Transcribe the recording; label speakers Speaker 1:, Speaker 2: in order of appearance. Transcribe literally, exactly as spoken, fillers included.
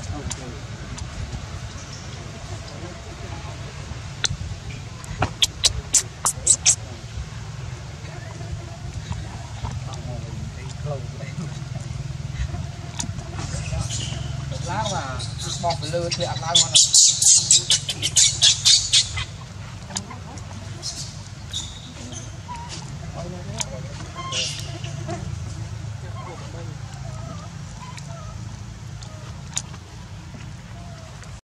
Speaker 1: lá mà bọt lừa thì ăn lá ngon. Hãy subscribe cho kênh Ghiền Mì Gõ để không bỏ lỡ những video hấp dẫn.